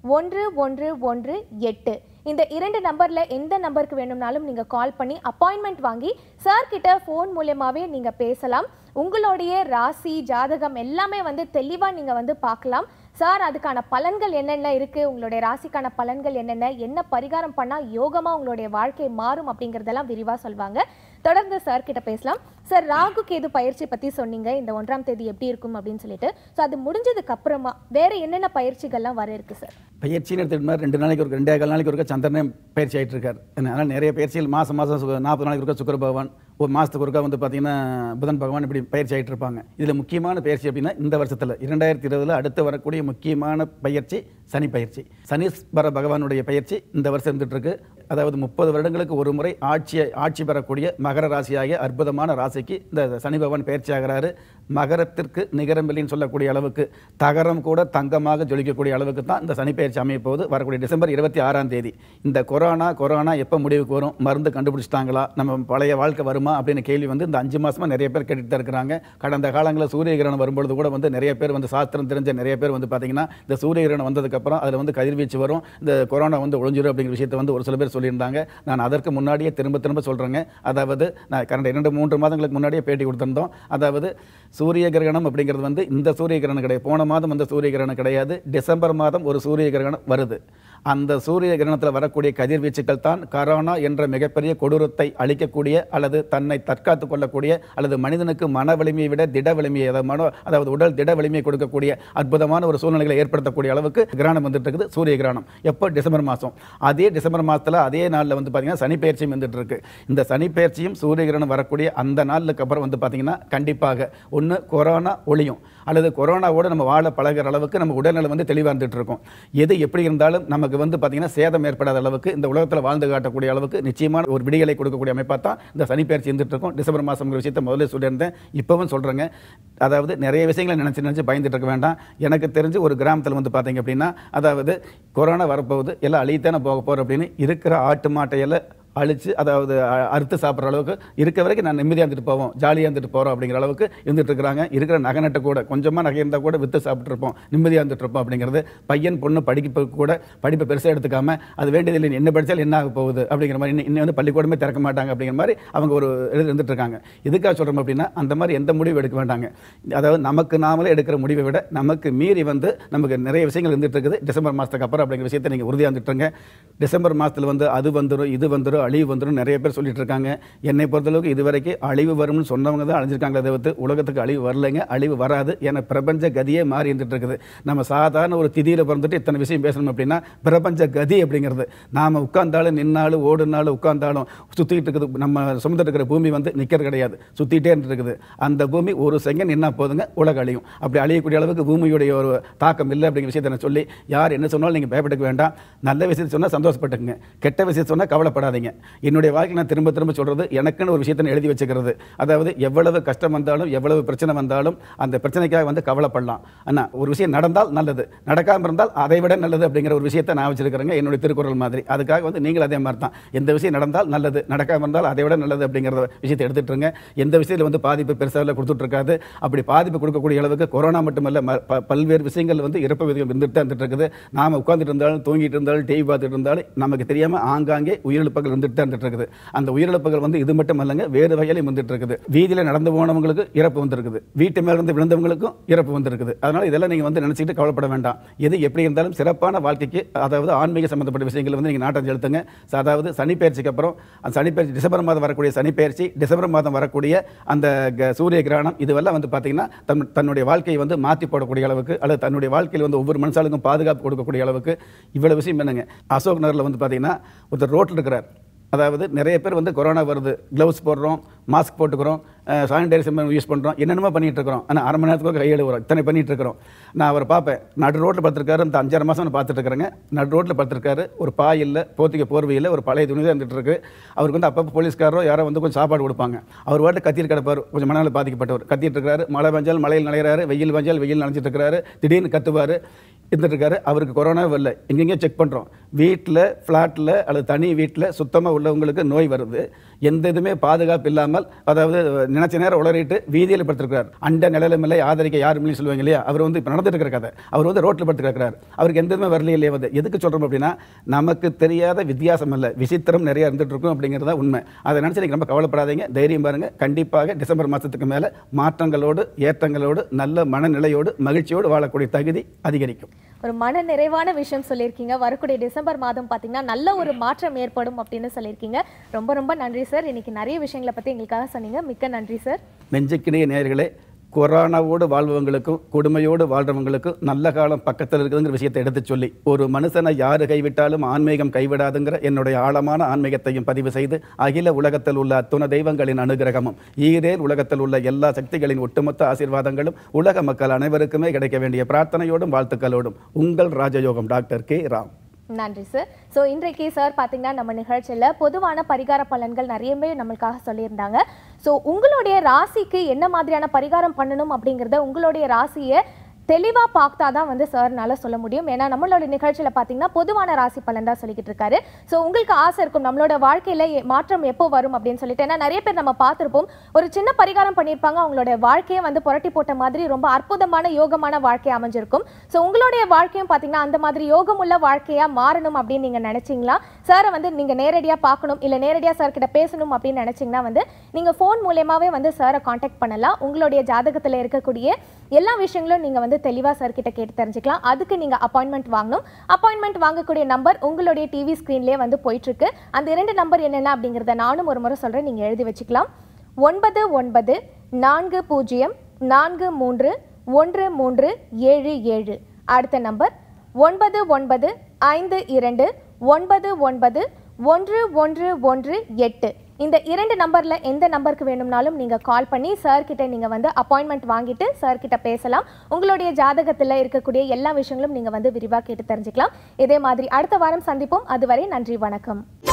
ஒன்று ஒன்று ஒன்று எட்டு. இந்த இரண்டு நம்பர்ல எந்த நம்பருக்கு வேணும்னாலும் நீங்க கால் பண்ணி அப்பாயின்மெண்ட் வாங்கி சார் கிட்ட ஃபோன் மூலமாவே நீங்க பேசலாம். உங்களுடைய ராசி ஜாதகம் எல்லாமே வந்து தெளிவா நீங்க வந்து பார்க்கலாம். சார் அதுக்கான பலன்கள் என்னென்ன இருக்கு, உங்களுடைய ராசிக்கான பலன்கள் என்னென்ன, என்ன பரிகாரம் பண்ணா யோகமா உங்களுடைய வாழ்க்கை மாறும் அப்படிங்கறதெல்லாம் விரிவா சொல்வாங்க. தொடர்ந்து சார் கிட்ட பேசலாம். சார், ராகு கேது பயிற்சி பத்தி சொன்னீங்க, இந்த ஒன்றாம் தேதி எப்படி இருக்கும் அப்படின்னு சொல்லிட்டு. ஸோ அது முடிஞ்சதுக்கு அப்புறமா வேற என்னென்ன பயிற்சிகள்லாம் வர இருக்கு சார்? பயிற்சின்னு எடுத்துக்கிட்டு ரெண்டு நாளைக்கு ஒரு ரெண்டே கால் நாளைக்கு ஒருக்க சந்திரனே பயிற்சி ஆகிட்டு இருக்காரு. அதனால் நிறைய பயிற்சிகள் மாதம் மாதம் நாற்பது நாளைக்கு ஒருக்க சுக்கிர பகவான், ஒரு மாதத்துக்கு ஒருக்கா வந்து பார்த்தீங்கன்னா புதன் பகவான் இப்படி பயிற்சி ஆகிட்டு இருப்பாங்க. இதில் முக்கியமான பயிற்சி அப்படின்னா இந்த வருஷத்தில் இரண்டாயிரத்தி இருபதுல அடுத்து வரக்கூடிய முக்கியமான பயிற்சி சனி பயிற்சி. சனீஸ்வர பகவானுடைய பயிற்சி இந்த வருஷம் இருந்துட்டு இருக்கு. அதாவது முப்பது வருடங்களுக்கு ஒரு முறை ஆட்சியை ஆட்சி பெறக்கூடிய மகர ராசியாகிய அற்புதமான ராசிக்கு இந்த சனி பகவான் பயிற்சி ஆகிறாரு. மகரத்திற்கு நிகரமில்லின்னு சொல்லக்கூடிய அளவுக்கு, தகரம் கூட தங்கமாக ஜொலிக்கக்கூடிய அளவுக்கு தான் இந்த சனி பயிற்சி அமைய போது வரக்கூடிய டிசம்பர் இருபத்தி ஆறாம் தேதி. இந்த கொரோனா கொரோனா எப்போ முடிவுக்கு வரும், மருந்து கண்டுபிடிச்சிட்டாங்களா, நம்ம பழைய வாழ்க்கை வருமா அப்படின்னு கேள்வி வந்து இந்த அஞ்சு மாசமா நிறைய பேர் கேட்டுட்டு தான் இருக்கிறாங்க. கடந்த காலங்களில் சூரிய கிரகணம் வரும்பொழுது கூட வந்து நிறைய பேர் வந்து சாஸ்திரம் தெரிஞ்ச நிறைய பேர் வந்து பார்த்தீங்கன்னா இந்த சூரிய கிரகணம் வந்ததுக்கப்புறம் அதில் வந்து கதிர்வீச்சு வரும், இந்த கொரோனா வந்து ஒழிஞ்சிடும் அப்படிங்கிற விஷயத்தை வந்து ஒரு சில பேர் சொல்லியிருந்தாங்க. நான் அதற்கு முன்னாடியே திரும்ப திரும்ப சொல்கிறேங்க. அதாவது நான் கடந்த இரண்டு மூன்று மாதங்களுக்கு முன்னாடியே பேட்டி கொடுத்திருந்தோம். அதாவது சூரிய கிரகணம் அப்படிங்கிறது வந்து இந்த சூரிய கிரகணம் கிடையாது, போன மாதம் அந்த சூரிய கிரகணம் கிடையாது, டிசம்பர் மாதம் ஒரு சூரிய கிரகணம் வருது. அந்த சூரிய கிரகணத்தில் வரக்கூடிய கதிர்வீச்சுக்கள் தான் கரோனா என்ற மிகப்பெரிய கொடூரத்தை அளிக்கக்கூடிய அல்லது தன்னை தற்காத்து கொள்ளக்கூடிய அல்லது மனிதனுக்கு மன வலிமையை விட திட வலிமையை, அதாவது மனோ அதாவது உடல் திட வலிமையை கொடுக்கக்கூடிய அற்புதமான ஒரு சூழ்நிலைகளை ஏற்படுத்தக்கூடிய அளவுக்கு கிரகணம் வந்துட்டு இருக்குது. சூரிய கிரகணம் எப்போ? டிசம்பர் மாதம். அதே டிசம்பர் மாதத்தில் அதே நாளில் வந்து பார்த்தீங்கன்னா சனி பயிற்சியும் வந்துட்டு இருக்கு. இந்த சனி பயிற்சியும் சூரிய கிரகணம் வரக்கூடிய அந்த நாளுக்கு அப்புறம் வந்து பார்த்தீங்கன்னா கண்டிப்பாக ஒன்று கொரோனா ஒளியும் அல்லது கொரோனாவோடு நம்ம வாழ பழகிற அளவுக்கு நம்ம உடல்நலம் வந்து தெளிவாக இருந்துட்டு இருக்கோம். எது எப்படி இருந்தாலும் நமக்கு வந்து பார்த்தீங்கன்னா சேதம் ஏற்படாத அளவுக்கு இந்த உலகத்தில் வாழ்ந்து காட்டக்கூடிய அளவுக்கு நிச்சயமான ஒரு விடிகளை கொடுக்கக்கூடிய அமைப்பாக தான் இந்த சனி பயிற்சி இருந்துட்டு இருக்கும். டிசம்பர் மாதம் விஷயத்தை முதல்ல சொல்லியிருந்தேன், இப்பவும் சொல்கிறேங்க. அதாவது நிறைய விஷயங்களை நினச்சி நினச்சி பயந்துட்டு இருக்க வேண்டாம். எனக்கு தெரிஞ்சு ஒரு கிராமத்தில் வந்து பார்த்தீங்க அப்படின்னா, அதாவது கொரோனா வரப்போகுது, எல்லாம் அழித்தானே போக போகிறோம் அப்படின்னு இருக்கிற ஆட்டு மாட்டையெல்லாம் அழிச்சு அதாவது அறுத்து சாப்பிட்ற அளவுக்கு இருக்க வரைக்கும் நான் நிம்மதியாக இருந்துட்டு போவோம், ஜாலியாக இருந்துட்டு போகிறோம் அப்படிங்கிற அளவுக்கு இருந்துட்டு இருக்கிறாங்க. இருக்கிற நகை நட்டை கூட கொஞ்சமாக நகை இருந்தால் கூட விற்று சாப்பிட்ருப்போம், நிம்மதியாக இருந்துட்டு இருப்போம் அப்படிங்கிறது. பையன் பொண்ணு படிப்பு கூட படிப்பை பெருசாக எடுத்துக்காமல் அது வேண்டியதில்லை, என்ன படித்தாலும் என்ன ஆக போகுது அப்படிங்கிற மாதிரி, இன்னும் இன்னும் வந்து பள்ளிக்கூடமே திறக்க மாட்டாங்க அப்படிங்கிற மாதிரி அவங்க ஒரு எழுதி இருந்துட்டு இருக்காங்க. இதுக்காக சொல்கிறோம் அப்படின்னா அந்த மாதிரி எந்த முடிவு எடுக்க வேண்டாங்க. அதாவது நமக்கு நாமளே எடுக்கிற முடிவை விட நமக்கு மீறி வந்து நமக்கு நிறைய விஷயங்கள் இருந்துட்டு இருக்குது. டிசம்பர் மாதத்துக்கு அப்புறம் அப்படிங்கிற விஷயத்தை நீங்கள் உறுதியாக இருந்துட்டுருங்க. டிசம்பர் மாதத்தில் வந்து அது வந்துடும் இது வந்துடும் அழிவு வந்துடும் நிறைய பேர் சொல்லிட்டு இருக்காங்க. என்னை பொறுத்தளவுக்கு இதுவரைக்கும் அழிவு வரும்னு சொன்னவங்க தான் அழிஞ்சிருக்காங்களே தவிர்த்து உலகத்துக்கு அழிவு வரலைங்க, அழிவு வராது. ஏன்னா பிரபஞ்ச கதியே மாறி இருந்துட்டு இருக்குது. நம்ம சாதாரண ஒரு திதியில் பிறந்துட்டு இத்தனை விஷயம் பேசணும் அப்படின்னா பிரபஞ்ச கதி அப்படிங்கிறது நாம் உட்கார்ந்தாலும் நின்னாலும் ஓடுனாலும் உட்கார்ந்தாலும் சுற்றிக்கிட்டு இருக்குது. நம்ம சுமந்துட்டு இருக்கிற பூமி வந்து நிற்கிறது கிடையாது, சுற்றிகிட்டே இருக்குது. அந்த பூமி ஒரு செகண்ட் என்ன போதுங்க உலக அழியும். அப்படி அழியக்கூடிய அளவுக்கு பூமியுடைய ஒரு தாக்கம் இல்லை அப்படிங்கிற விஷயத்தை நான் சொல்லி, யார் என்ன சொன்னாலும் நீங்கள் பயப்பட்டுக்க வேண்டாம். நல்ல விஷயத்தை சொன்னால் சந்தோஷப்பட்டுக்குங்க, கெட்ட விஷயத்தை சொன்னால் கவலைப்படாதீங்க. என்னுடைய வாழ்க்கை நான் திரும்ப திரும்ப சொல்கிறது, எனக்குன்னு ஒரு விஷயத்தை எழுதி வச்சுக்கிறது. அதாவது எவ்வளவு கஷ்டம் வந்தாலும் எவ்வளவு பிரச்சனை வந்தாலும் அந்த பிரச்சனைக்காக வந்து கவலைப்படலாம். ஆனால் ஒரு விஷயம் நடந்தால் நல்லது, நடக்காமல் இருந்தால் அதை விட நல்லது அப்படிங்கிற ஒரு விஷயத்தை நான் வச்சிருக்கிறேங்க, என்னுடைய திருக்குறள் மாதிரி. அதுக்காக வந்து நீங்கள் அதே மாதிரி தான், எந்த விஷயம் நடந்தால் நல்லது, நடக்காமல் இருந்தால் அதை விட நல்லது அப்படிங்கிற விஷயத்தை எடுத்துகிட்டு இருங்க. எந்த விஷயத்தில் வந்து பாதிப்பு பெருசாக கொடுத்துட்டு இருக்காது. அப்படி பாதிப்பு கொடுக்கக்கூடிய அளவுக்கு கொரோனா மட்டுமல்ல, பல்வேறு விஷயங்கள் வந்து இறப்பு விதிகள் இருந்துட்டு தான் இருந்துட்டு இருக்குது. நாம் உட்காந்துட்டு இருந்தாலும் தூங்கிட்டு இருந்தாலும் டிவி பார்த்துட்டு இருந்தாலும் நமக்கு தெரியாமல் ஆங்காங்கே உயிரிழப்புகள் இருந்துட்டு தான் இருக்குது. அந்த உயிரிழப்புகள் வந்து இது மட்டும் அல்லங்க, வேறு வகையிலும் வந்துட்டு இருக்குது. வீதியில் நடந்து போனவங்களுக்கு இறப்பு வந்திருக்குது, வீட்டு மேல இருந்து விழுந்தவங்களுக்கும் இறப்பு வந்திருக்குது. அதனால இதெல்லாம் நீங்க வந்து நினைச்சிட்டு கவலைப்பட வேண்டாம். எது எப்படி இருந்தாலும் சிறப்பான வாழ்க்கைக்கு, அதாவது ஆன்மீக சம்பந்தப்பட்ட விஷயங்கள் வந்து நீங்க நாட்டம் செலுத்துங்க. அதாவது சனி பயிற்சிக்கு அப்புறம் அந்த சனி பயிற்சி டிசம்பர் மாதம் வரக்கூடிய சனி பயிற்சி, டிசம்பர் மாதம் வரக்கூடிய அந்த சூரிய கிரகணம், இதுவெல்லாம் வந்து பார்த்தீங்கன்னா தன் தன்னுடைய வாழ்க்கையை வந்து மாற்றி போடக்கூடிய அளவுக்கு அல்லது தன்னுடைய வாழ்க்கையில் வந்து ஒவ்வொரு மனுஷாலுக்கும் பாதுகாப்பு கொடுக்கக்கூடிய அளவுக்கு இவ்வளவு விஷயம் என்னங்க. அசோக் நகரில் வந்து பார்த்தீங்கன்னா ஒருத்தர் ரோட்டில் இருக்கிறார். அதாவது நிறைய பேர் வந்து கொரோனா வருது, க்ளவுஸ் போடுறோம், மாஸ்க் போட்டுக்கிறோம், சானிடைசர் யூஸ் பண்ணுறோம், என்னென்னமோ பண்ணிகிட்டு இருக்கிறோம். ஆனால் அரை மணி நேரத்துக்கு கையெழு வரும், இத்தனை பண்ணிகிட்டு இருக்கிறோம். நான் அவரை பார்ப்பேன், நடு ரோட்டில் படுத்திருக்காரு. இந்த அஞ்சாறு மாதம் நான் பார்த்துட்டு இருக்கிறேங்க. நடு ரோட்டில் படுத்திருக்காரு, ஒரு பாய் இல்லை, போத்திக்க போர்வை இல்லை, ஒரு பழைய துணி தான் இருந்துட்டு இருக்கு. அவருக்கு வந்து அப்பப்போ போலீஸ்காரோ யாரோ வந்து கொஞ்சம் சாப்பாடு கொடுப்பாங்க. அவர் வாட்டு கத்திட்டு கிடப்பார், கொஞ்சம் மனநல பாதிக்கப்பட்டவர் கத்திட்டு இருக்காரு. மழை பெஞ்சால் மழையில் நனைகிறாரு, வெயில் பெஞ்சால் வெயில் நனைஞ்சிட்டு இருக்கிறாரு. திடீர்னு கத்துவார் இருந்துட்டு இருக்காரு. அவருக்கு கொரோனாவே வரல, எங்கெங்கேயோ செக் பண்ணுறோம், வீட்டில் ஃப்ளாட்டில் அல்லது தனி வீட்டில் சுத்தமாக உள்ளவங்களுக்கு நோய் வருது, எந்த இதுவுமே பாதுகாப்பு இல்லாமல், அதாவது நினைச்ச நேரம் உளறிட்டு வீதியில் படுத்திருக்கிறார். அண்ட நிலைமையில ஆதரிக்க யாரும் இல்லைன்னு சொல்லுவாங்க இல்லையா, அவர் வந்து இப்போ நடந்துட்டு இருக்கிற கதை. அவர் வந்து ரோட்டில் படுத்துக்கிறார், அவருக்கு எந்த இதுவுமே வரல இல்லையா. வந்து எதுக்கு சொல்கிறோம் அப்படின்னா, நமக்கு தெரியாத வித்தியாசம் இல்லை, விசித்திரம் நிறைய இருந்துட்டு இருக்கும் அப்படிங்கிறதா உண்மை. அதை நினச்சி நீங்கள் ரொம்ப கவலைப்படாதீங்க, தைரியம் பாருங்க. கண்டிப்பாக டிசம்பர் மாதத்துக்கு மேலே மாற்றங்களோடு ஏற்றங்களோடு நல்ல மனநிலையோடு மகிழ்ச்சியோடு வாழக்கூடிய தகுதி அதிகரிக்கும். ஒரு மன நிறைவான விஷயம் சொல்லியிருக்கீங்க. வரக்கூடிய டிசம்பர் மாதம் பார்த்தீங்கன்னா நல்ல ஒரு மாற்றம் ஏற்படும் அப்படின்னு சொல்லியிருக்கீங்க. ரொம்ப ரொம்ப நன்றி சார். இன்னைக்கு நிறைய விஷயங்களை பற்றி எங்களுக்காக சொன்னீங்க. மிக்க நன்றி சார். நெஞ்சுக்கிணைய நேயர்களே, கொரோனாவோடு வாழ்பவங்களுக்கும் கொடுமையோடு வாழ்றவங்களுக்கும் நல்ல காலம் பக்கத்தில் இருக்குதுங்கிற விஷயத்தை எடுத்து சொல்லி, ஒரு மனுஷனை யாரு கைவிட்டாலும் ஆன்மீகம் கைவிடாதுங்கிற என்னுடைய ஆழமான ஆன்மீகத்தையும் பதிவு செய்து, அகில உலகத்தில் உள்ள அத்துண தெய்வங்களின் அனுகிரகமும் ஈரேல் உலகத்தில் உள்ள எல்லா சக்திகளின் ஒட்டுமொத்த ஆசீர்வாதங்களும் உலக மக்கள் அனைவருக்குமே கிடைக்க வேண்டிய பிரார்த்தனையோடும் வாழ்த்துக்களோடும் உங்கள் ராஜயோகம் டாக்டர் கே ராம். நன்றி சார். ஸோ இன்றைக்கு சார் பார்த்தீங்கன்னா நம்ம நிகழ்ச்சியில் பொதுவான பரிகார பலன்கள் நிறையவே நம்மளுக்காக சொல்லியிருந்தாங்க. ஸோ உங்களுடைய ராசிக்கு என்ன மாதிரியான பரிகாரம் பண்ணணும் அப்படிங்கிறத உங்களுடைய ராசியை தெளிவாக பார்த்தா தான் வந்து சார்னால சொல்ல முடியும். ஏன்னா நம்மளோட நிகழ்ச்சியில் பார்த்தீங்கன்னா பொதுவான ராசி பலன் தான் சொல்லிக்கிட்டு இருக்காரு. ஸோ உங்களுக்கு ஆசை இருக்கும் நம்மளோட வாழ்க்கையில் மாற்றம் எப்போ வரும் அப்படின்னு சொல்லிட்டு. ஏன்னா நிறைய பேர் நம்ம பார்த்துருப்போம், ஒரு சின்ன பரிகாரம் பண்ணியிருப்பாங்க, அவங்களோட வாழ்க்கையை வந்து புரட்டி போட்ட மாதிரி ரொம்ப அற்புதமான யோகமான வாழ்க்கையை அமைஞ்சிருக்கும். ஸோ உங்களுடைய வாழ்க்கையும் பார்த்தீங்கன்னா அந்த மாதிரி யோகமுள்ள வாழ்க்கையாக மாறணும் அப்படின்னு நீங்கள் நினச்சிங்களா, சாரை வந்து நீங்கள் நேரடியாக பார்க்கணும் இல்லை நேரடியாக சார் கிட்ட பேசணும் அப்படின்னு நினச்சிங்கன்னா வந்து நீங்கள் ஃபோன் மூலமாகவே வந்து சாரை காண்டாக்ட் பண்ணலாம். உங்களுடைய ஜாதகத்தில் இருக்கக்கூடிய எல்லா விஷயங்களும் நீங்கள் வந்து தெளிவாக சார் கிட்ட கேட்டு தெரிஞ்சுக்கலாம். அதுக்கு நீங்கள் அப்பாயின்மெண்ட் வாங்கணும். அப்பாயின்மெண்ட் வாங்கக்கூடிய நம்பர் உங்களுடைய டிவி ஸ்க்ரீன்லேயே வந்து போயிட்டுருக்கு. அந்த இரண்டு நம்பர் என்னென்ன அப்படிங்கிறத நானும் ஒரு முறை சொல்கிறேன், நீங்கள் எழுதி வச்சுக்கலாம். ஒன்பது ஒன்பது நான்கு பூஜ்ஜியம் நான்கு மூன்று ஒன்று மூன்று ஏழு ஏழு. அடுத்த நம்பர் ஒன்பது ஒன்பது ஐந்து இரண்டு ஒன்பது ஒன்பது ஒன்று ஒன்று ஒன்று எட்டு. இந்த இரண்டு நம்பரில் எந்த நம்பருக்கு வேணும்னாலும் நீங்கள் கால் பண்ணி சார்கிட்ட நீங்கள் வந்து அப்பாயின்மெண்ட் வாங்கிட்டு சார்கிட்ட பேசலாம். உங்களுடைய ஜாதகத்தில் இருக்கக்கூடிய எல்லா விஷயங்களும் நீங்கள் வந்து விரிவாக கேட்டு தெரிஞ்சுக்கலாம். இதே மாதிரி அடுத்த வாரம் சந்திப்போம். அதுவரை நன்றி, வணக்கம்.